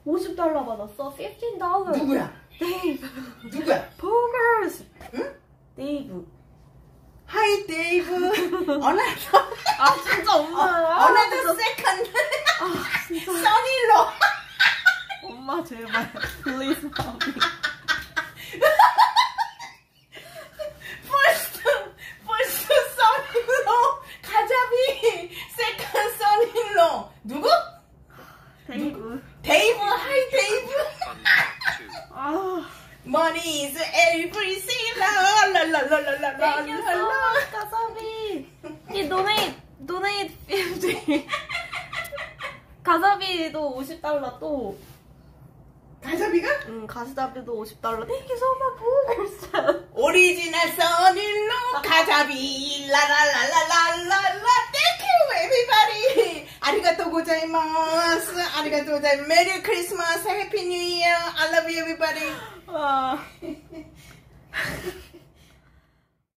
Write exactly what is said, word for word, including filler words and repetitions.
오십 달러 받았어. fifteen dollars. 누구야? 데이브. 누구야? 포거스. 응? 데이브. Hi Dave. Another. 아 진짜 엄마. Another second. 아 진짜. Son-in-law. 엄마 제발. Please help me. First, first son-in-law. 가자비. Second son-in-law. 누구? 데이브. Dave. Hi Dave. 아. Money is everything. La la la la la la la. Thank you so much, 가사비. 이 donate, donate fifty. 가사비도 오십 달러 또. 가자비가? 응, 가사비도 오십 달러. Thank you so much, 포거스. 오리지널 son-in-law 가자비. 라라라라라라라. Thank you everybody. 아리가또 고자이마스. 아리가또 고자이마스. Merry Christmas. Happy New Year. I love you everybody. 와.